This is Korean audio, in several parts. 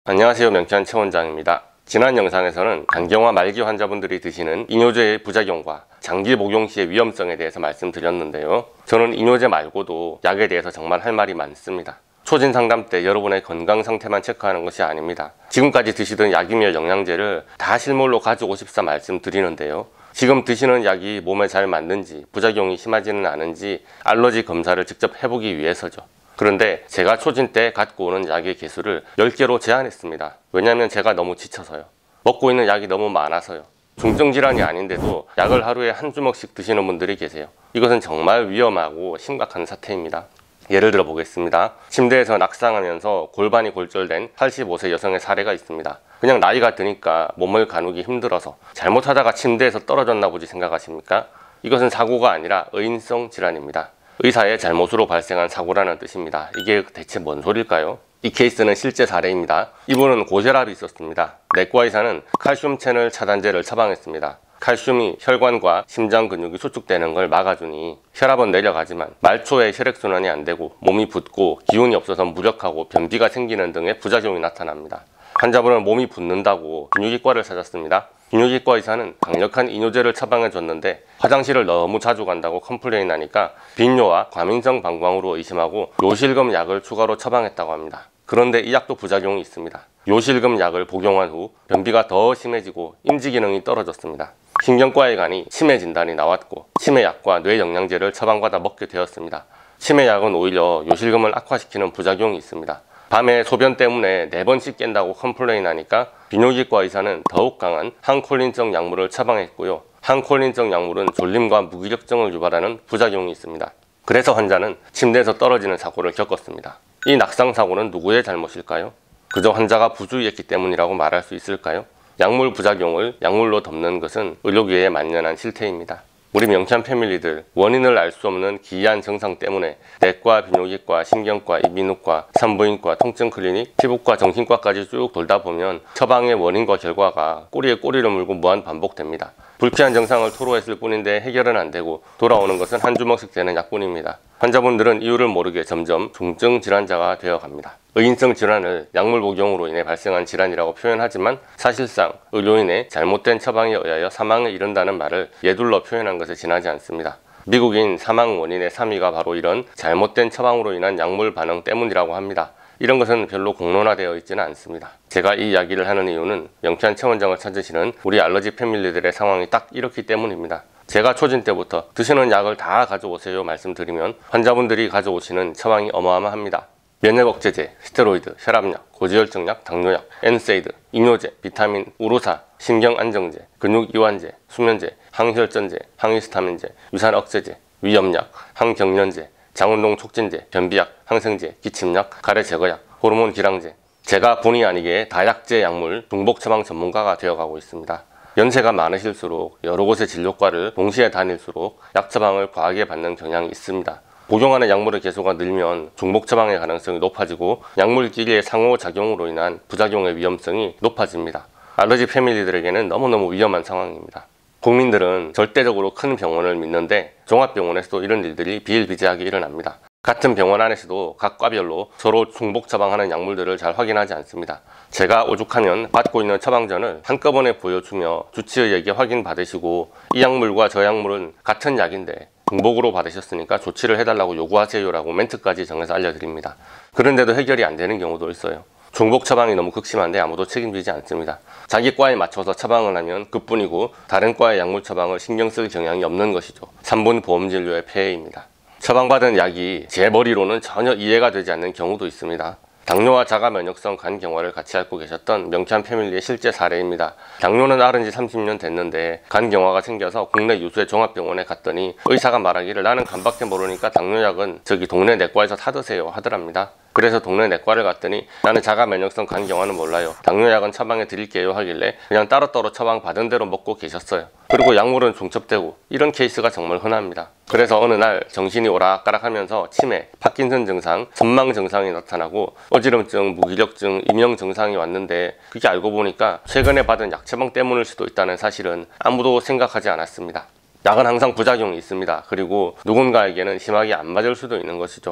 안녕하세요, 명쾌한 최원장입니다. 지난 영상에서는 간경화 말기 환자분들이 드시는 이뇨제의 부작용과 장기 복용 시의 위험성에 대해서 말씀드렸는데요. 저는 이뇨제 말고도 약에 대해서 정말 할 말이 많습니다. 초진 상담 때 여러분의 건강 상태만 체크하는 것이 아닙니다. 지금까지 드시던 약이며 영양제를 다 실물로 가지고 싶사 말씀드리는데요. 지금 드시는 약이 몸에 잘 맞는지, 부작용이 심하지는 않은지 알러지 검사를 직접 해보기 위해서죠. 그런데 제가 초진 때 갖고 오는 약의 개수를 10개로 제한했습니다. 왜냐하면 제가 너무 지쳐서요. 먹고 있는 약이 너무 많아서요. 중증질환이 아닌데도 약을 하루에 한 주먹씩 드시는 분들이 계세요. 이것은 정말 위험하고 심각한 사태입니다. 예를 들어 보겠습니다. 침대에서 낙상하면서 골반이 골절된 85세 여성의 사례가 있습니다. 그냥 나이가 드니까 몸을 가누기 힘들어서 잘못하다가 침대에서 떨어졌나 보지 생각하십니까? 이것은 사고가 아니라 의인성 질환입니다. 의사의 잘못으로 발생한 사고라는 뜻입니다. 이게 대체 뭔 소릴까요? 이 케이스는 실제 사례입니다. 이분은 고혈압이 있었습니다. 내과 의사는 칼슘 채널 차단제를 처방했습니다. 칼슘이 혈관과 심장 근육이 수축되는 걸 막아주니 혈압은 내려가지만 말초에 혈액순환이 안 되고 몸이 붓고 기운이 없어서 무력하고 변비가 생기는 등의 부작용이 나타납니다. 환자분은 몸이 붓는다고 비뇨기과를 찾았습니다. 비뇨기과 의사는 강력한 이뇨제를 처방해 줬는데 화장실을 너무 자주 간다고 컴플레인 하니까 빈뇨와 과민성 방광으로 의심하고 요실금 약을 추가로 처방했다고 합니다. 그런데 이 약도 부작용이 있습니다. 요실금 약을 복용한 후 변비가 더 심해지고 인지기능이 떨어졌습니다. 신경과에 가니 치매 진단이 나왔고 치매약과 뇌영양제를 처방받아 먹게 되었습니다. 치매약은 오히려 요실금을 악화시키는 부작용이 있습니다. 밤에 소변 때문에 4번씩 깬다고 컴플레인 하니까 비뇨기과 의사는 더욱 강한 항콜린성 약물을 처방했고요. 항콜린성 약물은 졸림과 무기력증을 유발하는 부작용이 있습니다. 그래서 환자는 침대에서 떨어지는 사고를 겪었습니다. 이 낙상 사고는 누구의 잘못일까요? 그저 환자가 부주의했기 때문이라고 말할 수 있을까요? 약물 부작용을 약물로 덮는 것은 의료계의 만연한 실태입니다. 우리 명쾌한 패밀리들, 원인을 알 수 없는 기이한 증상 때문에 내과, 비뇨기과, 신경과, 이비인후과, 산부인과, 통증클리닉, 피부과, 정신과까지 쭉 돌다 보면 처방의 원인과 결과가 꼬리에 꼬리를 물고 무한 반복됩니다. 불쾌한 증상을 토로했을 뿐인데 해결은 안 되고 돌아오는 것은 한 주먹씩 되는 약뿐입니다. 환자분들은 이유를 모르게 점점 중증 질환자가 되어갑니다. 의인성 질환을 약물 복용으로 인해 발생한 질환이라고 표현하지만 사실상 의료인의 잘못된 처방에 의하여 사망에 이른다는 말을 예둘러 표현한 것에 지나지 않습니다. 미국인 사망 원인의 3위가 바로 이런 잘못된 처방으로 인한 약물 반응 때문이라고 합니다. 이런 것은 별로 공론화되어 있지는 않습니다. 제가 이 이야기를 하는 이유는 명쾌한 최원장을 찾으시는 우리 알러지 패밀리들의 상황이 딱 이렇기 때문입니다. 제가 초진 때부터 드시는 약을 다 가져오세요 말씀드리면 환자분들이 가져오시는 처방이 어마어마합니다. 면역억제제, 스테로이드, 혈압약, 고지혈증약, 당뇨약, 엔세이드, 이뇨제, 비타민, 우루사, 신경안정제, 근육이완제, 수면제, 항혈전제, 항히스타민제, 유산억제제, 위염약, 항경련제, 장운동 촉진제, 변비약, 항생제, 기침약, 가래 제거약, 호르몬 기량제. 제가 본의 아니게 다약제 약물 중복 처방 전문가가 되어가고 있습니다. 연세가 많으실수록 여러 곳의 진료과를 동시에 다닐수록 약 처방을 과하게 받는 경향이 있습니다. 복용하는 약물의 개수가 늘면 중복 처방의 가능성이 높아지고 약물끼리의 상호작용으로 인한 부작용의 위험성이 높아집니다. 알러지 패밀리들에게는 너무너무 위험한 상황입니다. 국민들은 절대적으로 큰 병원을 믿는데 종합병원에서도 이런 일들이 비일비재하게 일어납니다. 같은 병원 안에서도 각 과별로 서로 중복 처방하는 약물들을 잘 확인하지 않습니다. 제가 오죽하면 받고 있는 처방전을 한꺼번에 보여주며 주치의에게 확인받으시고 이 약물과 저 약물은 같은 약인데 중복으로 받으셨으니까 조치를 해달라고 요구하세요 라고 멘트까지 정해서 알려드립니다. 그런데도 해결이 안 되는 경우도 있어요. 중복 처방이 너무 극심한데 아무도 책임지지 않습니다. 자기 과에 맞춰서 처방을 하면 그뿐이고 다른 과의 약물 처방을 신경 쓸 경향이 없는 것이죠. 3분 보험진료의 폐해입니다. 처방받은 약이 제 머리로는 전혀 이해가 되지 않는 경우도 있습니다. 당뇨와 자가면역성 간경화를 같이 앓고 계셨던 명쾌한 패밀리의 실제 사례입니다. 당뇨는 앓은 지 30년 됐는데 간경화가 생겨서 국내 유수의 종합병원에 갔더니 의사가 말하기를 나는 간밖에 모르니까 당뇨약은 저기 동네 내과에서 사드세요 하더랍니다. 그래서 동네 내과를 갔더니 나는 자가면역성 간경화는 몰라요. 당뇨약은 처방해 드릴게요 하길래 그냥 따로따로 처방 받은 대로 먹고 계셨어요. 그리고 약물은 중첩되고 이런 케이스가 정말 흔합니다. 그래서 어느 날 정신이 오락가락하면서 치매, 파킨슨 증상, 선망 증상이 나타나고 어지럼증, 무기력증, 이명 증상이 왔는데 그게 알고 보니까 최근에 받은 약 처방 때문일 수도 있다는 사실은 아무도 생각하지 않았습니다. 약은 항상 부작용이 있습니다. 그리고 누군가에게는 심하게 안 맞을 수도 있는 것이죠.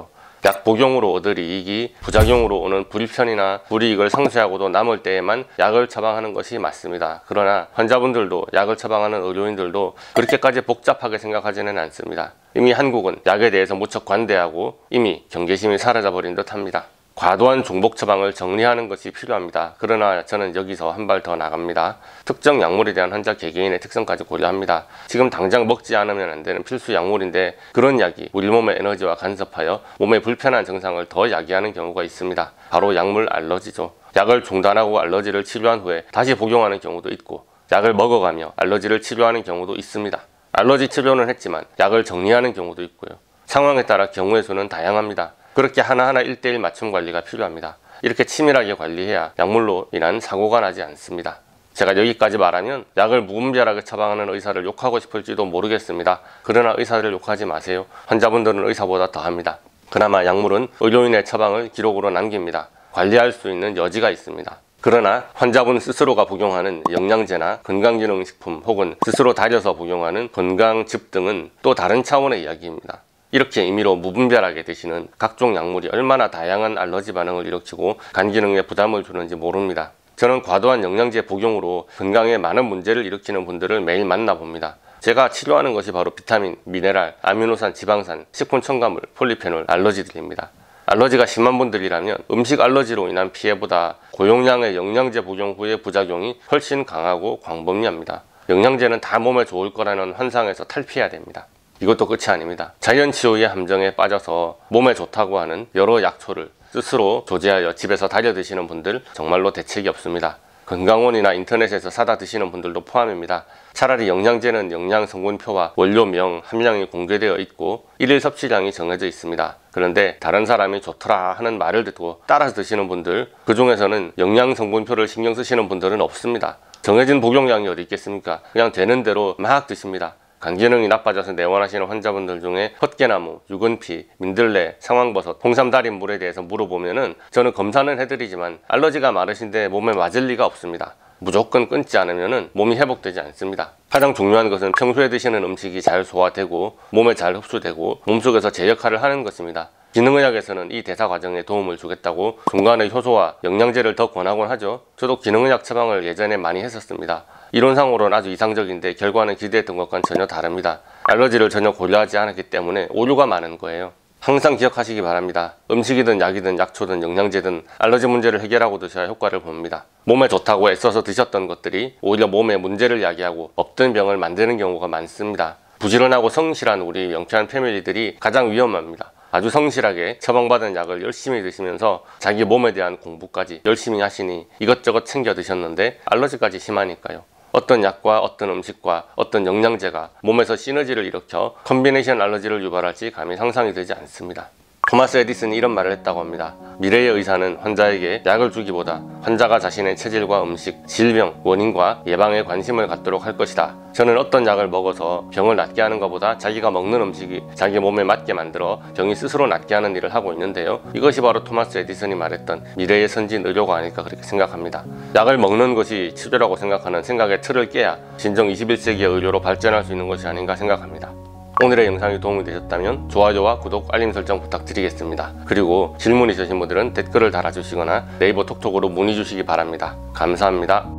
약 복용으로 얻을 이익이 부작용으로 오는 불편이나 불이익을 상쇄하고도 남을 때에만 약을 처방하는 것이 맞습니다. 그러나 환자분들도 약을 처방하는 의료인들도 그렇게까지 복잡하게 생각하지는 않습니다. 이미 한국은 약에 대해서 무척 관대하고 이미 경계심이 사라져버린 듯합니다. 과도한 중복 처방을 정리하는 것이 필요합니다. 그러나 저는 여기서 한 발 더 나갑니다. 특정 약물에 대한 환자 개개인의 특성까지 고려합니다. 지금 당장 먹지 않으면 안 되는 필수 약물인데 그런 약이 우리 몸의 에너지와 간섭하여 몸에 불편한 증상을 더 야기하는 경우가 있습니다. 바로 약물 알러지죠. 약을 중단하고 알러지를 치료한 후에 다시 복용하는 경우도 있고 약을 먹어가며 알러지를 치료하는 경우도 있습니다. 알러지 치료는 했지만 약을 정리하는 경우도 있고요. 상황에 따라 경우의 수는 다양합니다. 그렇게 하나하나 1:1 맞춤 관리가 필요합니다. 이렇게 치밀하게 관리해야 약물로 인한 사고가 나지 않습니다. 제가 여기까지 말하면 약을 무분별하게 처방하는 의사를 욕하고 싶을지도 모르겠습니다. 그러나 의사를 욕하지 마세요. 환자분들은 의사보다 더합니다. 그나마 약물은 의료인의 처방을 기록으로 남깁니다. 관리할 수 있는 여지가 있습니다. 그러나 환자분 스스로가 복용하는 영양제나 건강기능식품 혹은 스스로 다려서 복용하는 건강즙 등은 또 다른 차원의 이야기입니다. 이렇게 임의로 무분별하게 드시는 각종 약물이 얼마나 다양한 알러지 반응을 일으키고 간 기능에 부담을 주는지 모릅니다. 저는 과도한 영양제 복용으로 건강에 많은 문제를 일으키는 분들을 매일 만나봅니다. 제가 치료하는 것이 바로 비타민, 미네랄, 아미노산, 지방산, 식품 첨가물, 폴리페놀, 알러지들입니다. 알러지가 심한 분들이라면 음식 알러지로 인한 피해보다 고용량의 영양제 복용 후의 부작용이 훨씬 강하고 광범위합니다. 영양제는 다 몸에 좋을 거라는 환상에서 탈피해야 됩니다. 이것도 끝이 아닙니다. 자연치유의 함정에 빠져서 몸에 좋다고 하는 여러 약초를 스스로 조제하여 집에서 달여 드시는 분들 정말로 대책이 없습니다. 건강원이나 인터넷에서 사다 드시는 분들도 포함입니다. 차라리 영양제는 영양 성분표와 원료명, 함량이 공개되어 있고 일일 섭취량이 정해져 있습니다. 그런데 다른 사람이 좋더라 하는 말을 듣고 따라서 드시는 분들, 그 중에서는 영양 성분표를 신경 쓰시는 분들은 없습니다. 정해진 복용량이 어디 있겠습니까? 그냥 되는 대로 막 드십니다. 간 기능이 나빠져서 내원하시는 환자분들 중에 헛개나무, 유근피, 민들레, 상황버섯, 홍삼달인물에 대해서 물어보면은 저는 검사는 해드리지만 알러지가 많으신데 몸에 맞을 리가 없습니다. 무조건 끊지 않으면은 몸이 회복되지 않습니다. 가장 중요한 것은 평소에 드시는 음식이 잘 소화되고 몸에 잘 흡수되고 몸속에서 제 역할을 하는 것입니다. 기능의학에서는 이 대사 과정에 도움을 주겠다고 중간에 효소와 영양제를 더 권하곤 하죠. 저도 기능의학 처방을 예전에 많이 했었습니다. 이론상으로는 아주 이상적인데 결과는 기대했던 것과는 전혀 다릅니다. 알러지를 전혀 고려하지 않았기 때문에 오류가 많은 거예요. 항상 기억하시기 바랍니다. 음식이든 약이든 약초든 영양제든 알러지 문제를 해결하고 드셔야 효과를 봅니다. 몸에 좋다고 애써서 드셨던 것들이 오히려 몸에 문제를 야기하고 없던 병을 만드는 경우가 많습니다. 부지런하고 성실한 우리 명쾌한 패밀리들이 가장 위험합니다. 아주 성실하게 처방받은 약을 열심히 드시면서 자기 몸에 대한 공부까지 열심히 하시니 이것저것 챙겨 드셨는데 알러지까지 심하니까요. 어떤 약과 어떤 음식과 어떤 영양제가 몸에서 시너지를 일으켜 컨비네이션 알러지를 유발할지 감히 상상이 되지 않습니다. 토마스 에디슨이 이런 말을 했다고 합니다. 미래의 의사는 환자에게 약을 주기보다 환자가 자신의 체질과 음식, 질병, 원인과 예방에 관심을 갖도록 할 것이다. 저는 어떤 약을 먹어서 병을 낫게 하는 것보다 자기가 먹는 음식이 자기 몸에 맞게 만들어 병이 스스로 낫게 하는 일을 하고 있는데요. 이것이 바로 토마스 에디슨이 말했던 미래의 선진 의료가 아닐까 그렇게 생각합니다. 약을 먹는 것이 치료라고 생각하는 생각의 틀을 깨야 진정 21세기의 의료로 발전할 수 있는 것이 아닌가 생각합니다. 오늘의 영상이 도움이 되셨다면 좋아요와 구독, 알림 설정 부탁드리겠습니다. 그리고 질문 있으신 분들은 댓글을 달아주시거나 네이버 톡톡으로 문의 주시기 바랍니다. 감사합니다.